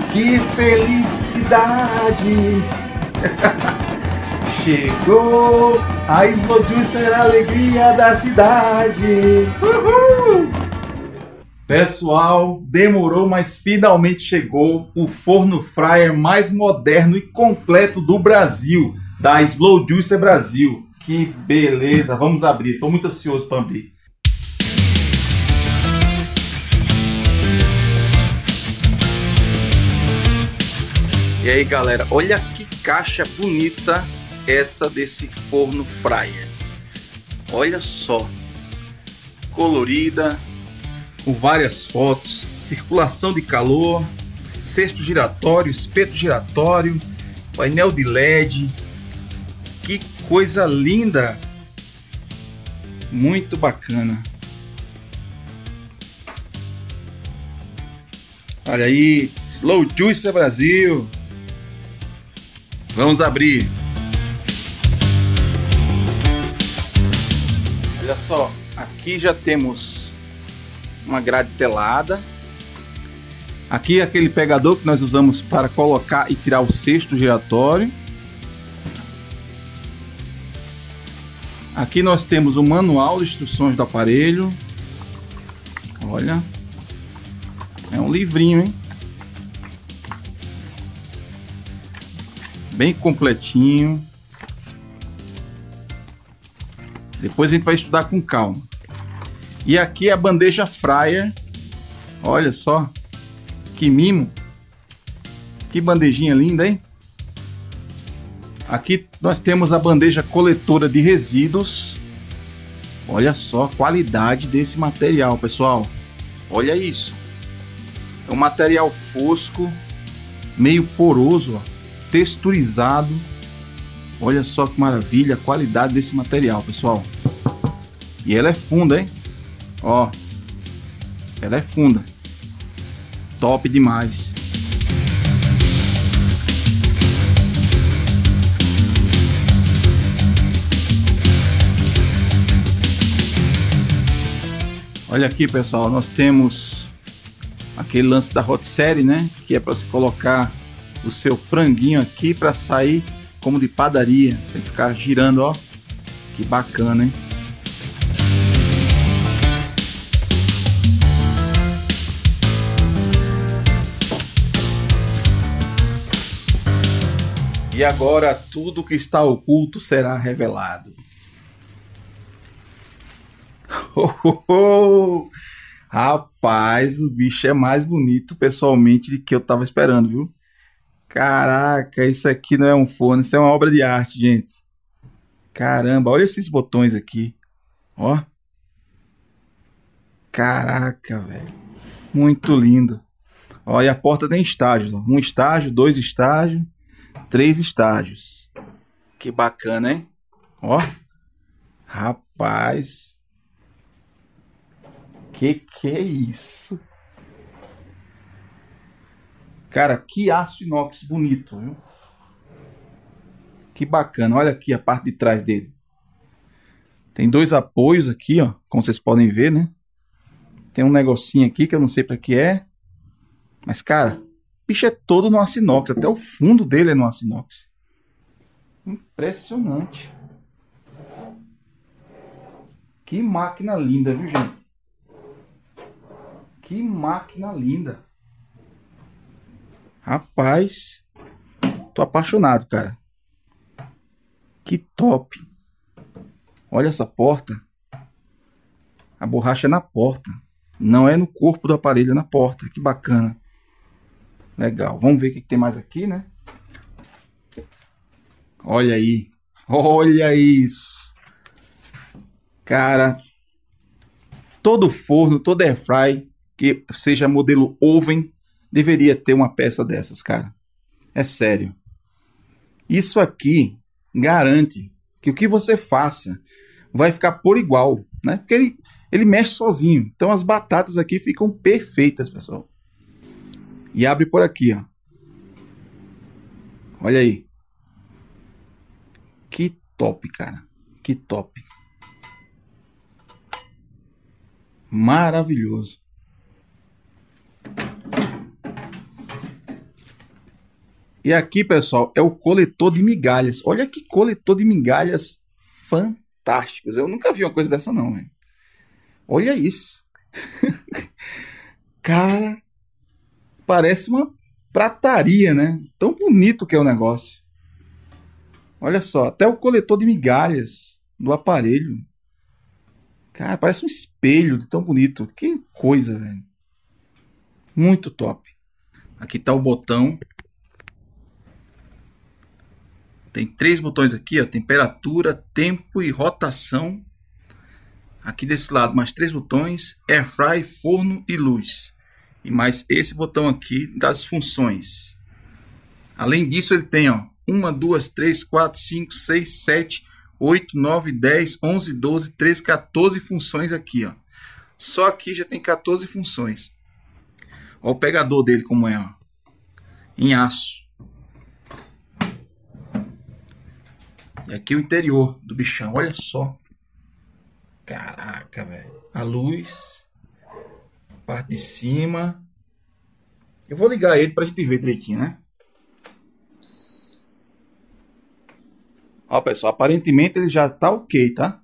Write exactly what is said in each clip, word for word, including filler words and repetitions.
Que felicidade! Chegou a Slow Juicer, a alegria da cidade. Uhul! Pessoal, demorou, mas finalmente chegou o forno fryer mais moderno e completo do Brasil, da Slow Juicer Brasil. Que beleza! Vamos abrir, estou muito ansioso para abrir. E aí galera, olha que caixa bonita essa desse forno fryer. Olha só, colorida, com várias fotos, circulação de calor, cesto giratório, espeto giratório, painel de L E D. Que coisa linda! Muito bacana. Olha aí, Slow Juicer Brasil. Vamos abrir. Olha só, aqui já temos uma grade telada. Aqui é aquele pegador que nós usamos para colocar e tirar o cesto giratório. Aqui nós temos o manual de instruções do aparelho. Olha, é um livrinho, hein? Bem completinho. Depois a gente vai estudar com calma. E aqui é a bandeja fryer. Olha só, que mimo. Que bandejinha linda, hein? Aqui nós temos a bandeja coletora de resíduos. Olha só a qualidade desse material, pessoal. Olha isso. É um material fosco, meio poroso, ó, texturizado. Olha só que maravilha a qualidade desse material, pessoal. E ela é funda, hein? Ó, ela é funda. Top demais. Olha aqui, pessoal, nós temos aquele lance da Hot Série, né? Que é para se colocar o seu franguinho aqui para sair como de padaria, para ficar girando, ó. Que bacana, hein? E agora tudo que está oculto será revelado. Oh, oh, oh. Rapaz, o bicho é mais bonito pessoalmente do que eu tava esperando, viu? Caraca, isso aqui não é um forno, isso é uma obra de arte, gente. Caramba, olha esses botões aqui. Ó. Caraca, velho. Muito lindo. Ó, e a porta tem estágios. Ó. Um estágio, dois estágios, três estágios. Que bacana, hein? Ó. Rapaz. Que que é isso? Cara, que aço inox bonito, viu? Que bacana. Olha aqui a parte de trás dele. Tem dois apoios aqui, ó. Como vocês podem ver, né? Tem um negocinho aqui que eu não sei para que é. Mas, cara, o bicho é todo no aço inox. Até o fundo dele é no aço inox. Impressionante. Que máquina linda, viu, gente? Que máquina linda. Rapaz, tô apaixonado, cara. Que top. Olha essa porta. A borracha é na porta. Não é no corpo do aparelho, é na porta. Que bacana. Legal. Vamos ver o que tem mais aqui, né? Olha aí. Olha isso. Cara, todo forno, todo airfry que seja modelo oven deveria ter uma peça dessas, cara. É sério. Isso aqui garante que o que você faça vai ficar por igual, né? Porque ele, ele mexe sozinho. Então as batatas aqui ficam perfeitas, pessoal. E abre por aqui, ó. Olha aí. Que top, cara. Que top. Maravilhoso. E aqui, pessoal, é o coletor de migalhas. Olha que coletor de migalhas fantásticos. Eu nunca vi uma coisa dessa não, velho. Olha isso. Cara, parece uma prataria, né? Tão bonito que é o negócio. Olha só, até o coletor de migalhas do aparelho. Cara, parece um espelho de tão bonito. Que coisa, velho. Muito top. Aqui tá o botão. Tem três botões aqui, ó, temperatura, tempo e rotação. Aqui desse lado mais três botões, Air Fry, forno e luz. E mais esse botão aqui das funções. Além disso ele tem, ó, uma, duas, três, quatro, cinco, seis, sete, oito, nove, dez, onze, doze, treze, quatorze funções aqui, ó. Só aqui já tem quatorze funções. Olha o pegador dele como é, ó, em aço. E aqui o interior do bichão, olha só. Caraca, velho. A luz. Parte de cima. Eu vou ligar ele pra gente ver direitinho, né? Ó, pessoal, aparentemente ele já tá ok, tá?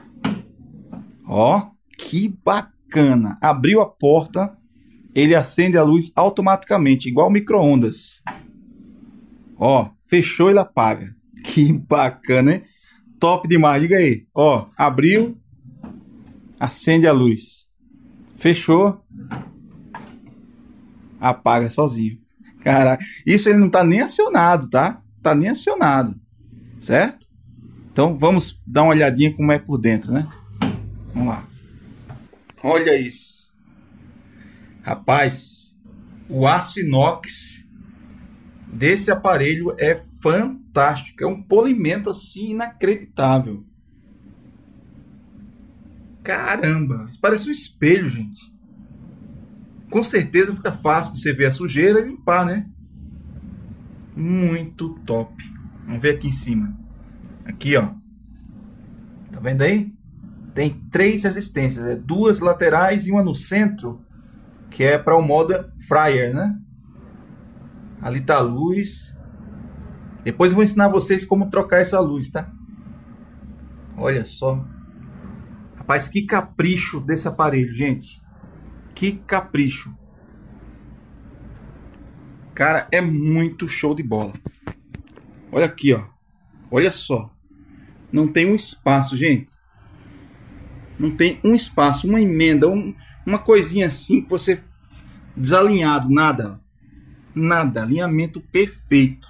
Ó, que bacana. Abriu a porta, ele acende a luz automaticamente, igual micro-ondas. Ó, fechou, ele apaga. Que bacana, hein? Top demais, diga aí. Ó, abriu, acende a luz. Fechou, apaga sozinho. Caraca, isso ele não tá nem acionado, tá? Tá nem acionado, certo? Então vamos dar uma olhadinha como é por dentro, né? Vamos lá. Olha isso. Rapaz, o aço inox desse aparelho é fantástico. É um polimento assim inacreditável. Caramba, parece um espelho, gente. Com certeza fica fácil você ver a sujeira e limpar, né? Muito top. Vamos ver aqui em cima. Aqui, ó. Tá vendo aí? Tem três resistências. É duas laterais e uma no centro, que é para o modo fryer, né? Ali tá a luz. Depois eu vou ensinar vocês como trocar essa luz, tá? Olha só. Rapaz, que capricho desse aparelho, gente. Que capricho. Cara, é muito show de bola. Olha aqui, ó. Olha só. Não tem um espaço, gente. Não tem um espaço, uma emenda, um, uma coisinha assim que você... Desalinhado, nada. Nada. Alinhamento perfeito.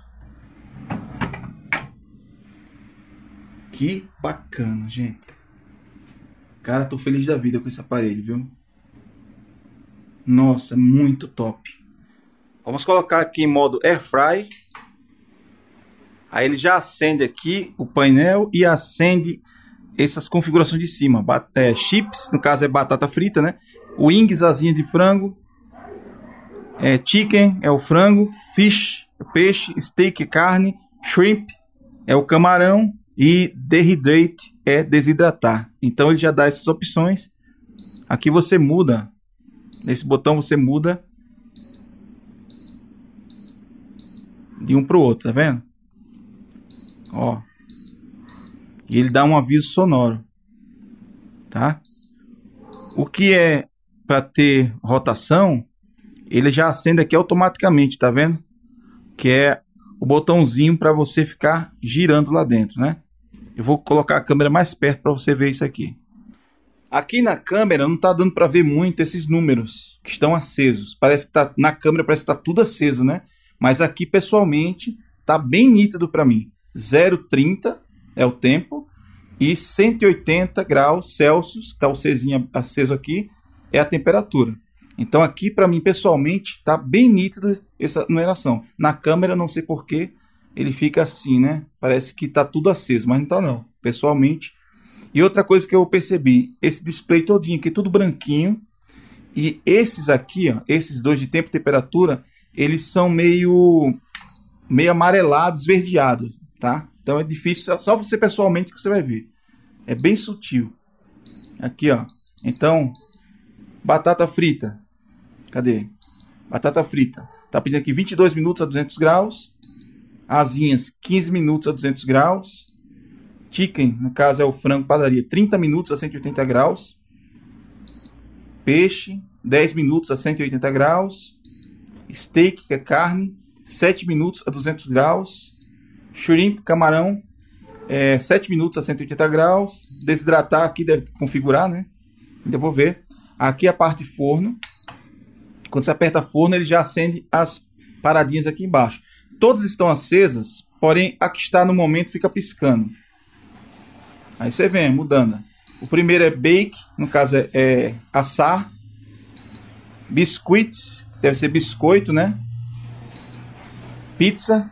Que bacana, gente. Cara, tô feliz da vida com esse aparelho, viu? Nossa, muito top. Vamos colocar aqui em modo Air Fry. Aí ele já acende aqui o painel e acende essas configurações de cima. É, chips, no caso é batata frita, né? Wings, asinha de frango. É, chicken é o frango. Fish, é peixe. Steak, carne. Shrimp é o camarão. E dehydrate é desidratar. Então ele já dá essas opções. Aqui você muda. Nesse botão você muda de um para o outro, tá vendo? Ó. E ele dá um aviso sonoro, tá? O que é para ter rotação, ele já acende aqui automaticamente, tá vendo? Que é o botãozinho para você ficar girando lá dentro, né? Eu vou colocar a câmera mais perto para você ver isso aqui. Aqui na câmera não tá dando para ver muito esses números que estão acesos. Parece que tá na câmera, parece que tá tudo aceso, né? Mas aqui pessoalmente tá bem nítido para mim. zero vírgula trinta é o tempo e cento e oitenta graus Celsius, tá o Czinho aceso aqui, é a temperatura. Então aqui para mim pessoalmente tá bem nítido essa numeração. Na câmera não sei porquê ele fica assim, né? Parece que tá tudo aceso, mas não tá não. Pessoalmente. E outra coisa que eu percebi, esse display todinho aqui, tudo branquinho. E esses aqui, ó, esses dois de tempo e temperatura, eles são meio, meio amarelados, esverdeados, tá? Então é difícil, só você pessoalmente que você vai ver. É bem sutil. Aqui, ó. Então, batata frita. Cadê? Batata frita. Tá pedindo aqui vinte e dois minutos a duzentos graus. Asinhas, quinze minutos a duzentos graus. Chicken, no caso é o frango padaria, trinta minutos a cento e oitenta graus. Peixe, dez minutos a cento e oitenta graus. Steak, que é carne, sete minutos a duzentos graus. Shrimp, camarão, é, sete minutos a cento e oitenta graus. Desidratar aqui deve configurar, né? Ainda vou ver. Aqui a parte de forno. Quando você aperta forno, ele já acende as paradinhas aqui embaixo. Todas estão acesas, porém a que está no momento fica piscando. Aí você vem mudando. O primeiro é bake, no caso é, é assar. Biscuits, deve ser biscoito, né? Pizza.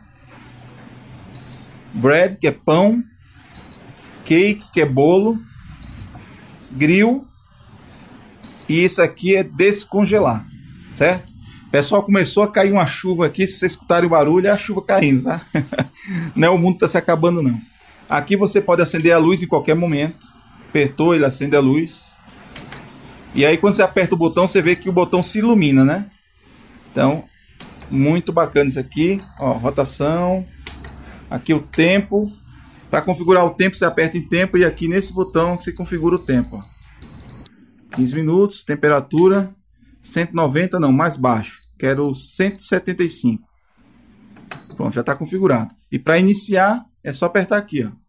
Bread, que é pão. Cake, que é bolo. Grill. E isso aqui é descongelar, certo? O pessoal, começou a cair uma chuva aqui. Se vocês escutarem o barulho, é a chuva caindo, tá? Não é o mundo que está se acabando, não. Aqui você pode acender a luz em qualquer momento. Apertou, ele acende a luz. E aí quando você aperta o botão, você vê que o botão se ilumina, né? Então, muito bacana isso aqui. Ó, rotação. Aqui o tempo. Para configurar o tempo, você aperta em tempo. E aqui nesse botão que você configura o tempo. Ó. quinze minutos, temperatura cento e noventa, não, mais baixo. Quero cento e setenta e cinco. Pronto, já está configurado. E para iniciar, é só apertar aqui, ó.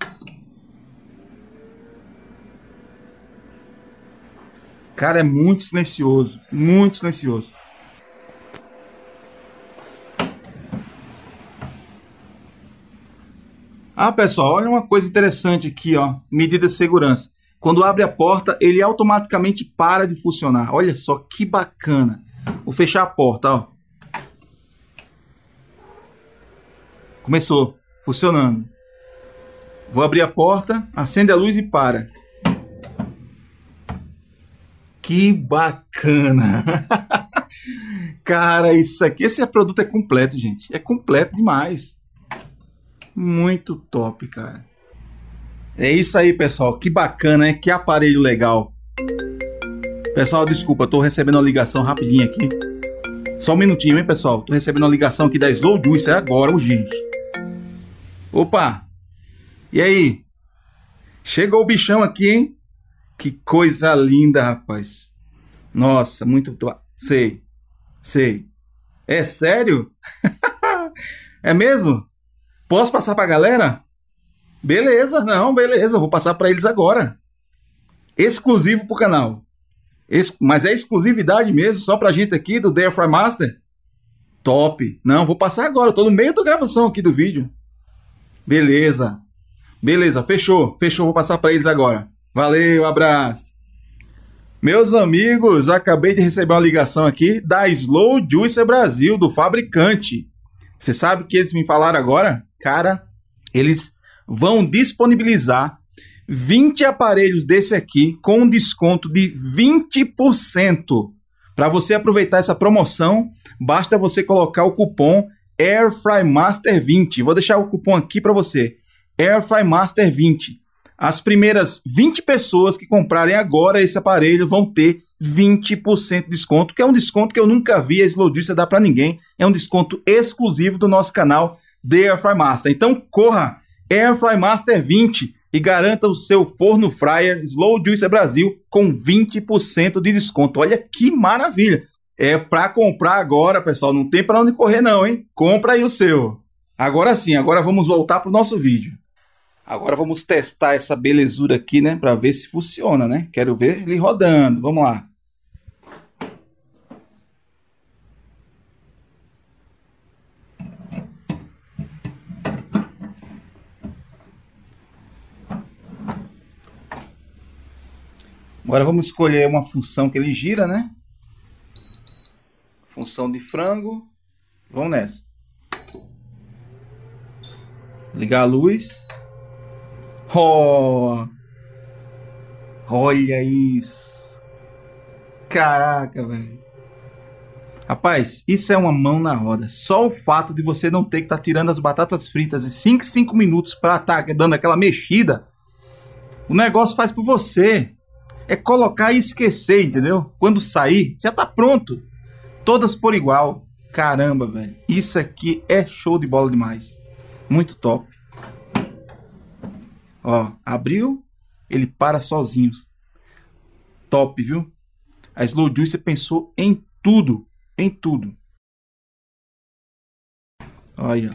Cara, é muito silencioso, muito silencioso. Ah, pessoal, olha uma coisa interessante aqui, ó. Medida de segurança. Quando abre a porta, ele automaticamente para de funcionar. Olha só que bacana. Vou fechar a porta, ó. Começou, funcionando. Vou abrir a porta, acende a luz e para. Que bacana. Cara, isso aqui, esse produto é completo, gente. É completo demais. Muito top, cara. É isso aí, pessoal. Que bacana, hein? Que aparelho legal. Pessoal, desculpa, tô recebendo uma ligação rapidinho aqui. Só um minutinho, hein, pessoal? Tô recebendo uma ligação aqui da Slow Juicer agora, urgente. Opa! E aí? Chegou o bichão aqui, hein? Que coisa linda, rapaz. Nossa, muito... Sei. Sei. É sério? É mesmo? Posso passar pra galera? Beleza, não, beleza. Vou passar pra eles agora. Exclusivo pro canal. Ex... Mas é exclusividade mesmo, só pra gente aqui do The Air Fry Master? Top. Não, vou passar agora. Eu tô no meio da gravação aqui do vídeo. Beleza. Beleza, fechou. Fechou, vou passar pra eles agora. Valeu, abraço. Meus amigos, acabei de receber uma ligação aqui da Slow Juicer Brasil, do fabricante. Você sabe o que eles me falaram agora? Cara, eles vão disponibilizar vinte aparelhos desse aqui com um desconto de vinte por cento. Para você aproveitar essa promoção, basta você colocar o cupom Air Fry Master vinte. Vou deixar o cupom aqui para você. Air Fry Master vinte. As primeiras vinte pessoas que comprarem agora esse aparelho vão ter vinte por cento de desconto, que é um desconto que eu nunca vi a Slow Juicer dar para ninguém. É um desconto exclusivo do nosso canal The Air Fry Master. Então corra, Air Fry Master vinte e garanta o seu forno fryer Slow Juicer Brasil com vinte por cento de desconto. Olha que maravilha! É para comprar agora, pessoal. Não tem para onde correr não, hein? Compra aí o seu. Agora sim, agora vamos voltar para o nosso vídeo. Agora vamos testar essa belezura aqui, né? Para ver se funciona, né? Quero ver ele rodando. Vamos lá. Agora vamos escolher uma função que ele gira, né? Função de frango. Vamos nessa. Ligar a luz. Oh! Olha isso! Caraca, velho! Rapaz, isso é uma mão na roda. Só o fato de você não ter que estar tá tirando as batatas fritas em cinco, cinco minutos para estar tá dando aquela mexida, o negócio faz por você. É colocar e esquecer, entendeu? Quando sair, já tá pronto. Todas por igual. Caramba, velho. Isso aqui é show de bola demais. Muito top. Ó, abriu, ele para sozinho. Top, viu? A Slow Juicer pensou em tudo, em tudo. Olha.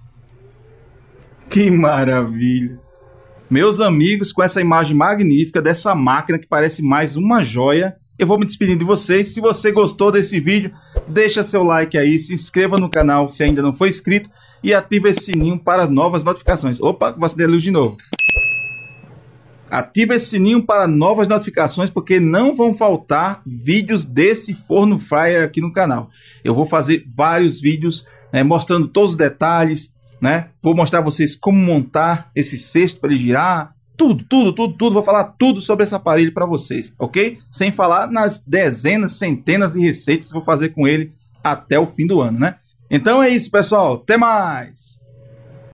Que maravilha. Meus amigos, com essa imagem magnífica dessa máquina que parece mais uma joia, eu vou me despedindo de vocês. Se você gostou desse vídeo, deixa seu like aí, se inscreva no canal se ainda não for inscrito e ative esse sininho para novas notificações. Opa, vou acender a luz de novo. Ative esse sininho para novas notificações, porque não vão faltar vídeos desse forno fryer aqui no canal. Eu vou fazer vários vídeos, né, mostrando todos os detalhes, né? Vou mostrar a vocês como montar esse cesto para ele girar. Tudo, tudo, tudo, tudo. Vou falar tudo sobre esse aparelho para vocês, ok? Sem falar nas dezenas, centenas de receitas que vou fazer com ele até o fim do ano, né? Então é isso, pessoal. Até mais!